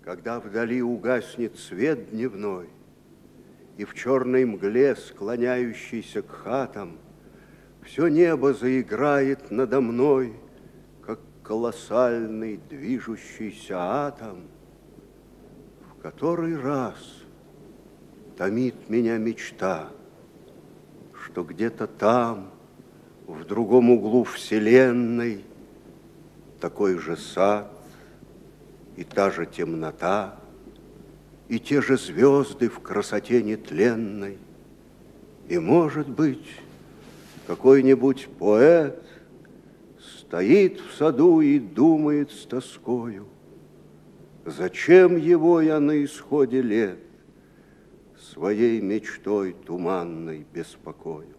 Когда вдали угаснет свет дневной, и в черной мгле, склоняющейся к хатам, все небо заиграет надо мной, как колоссальный движущийся атом, в который раз томит меня мечта, что где-то там, в другом углу вселенной, такой же сад и та же темнота, и те же звезды в красоте нетленной. И, может быть, какой-нибудь поэт стоит в саду и думает с тоскою, зачем его я на исходе лет своей мечтой туманной беспокою.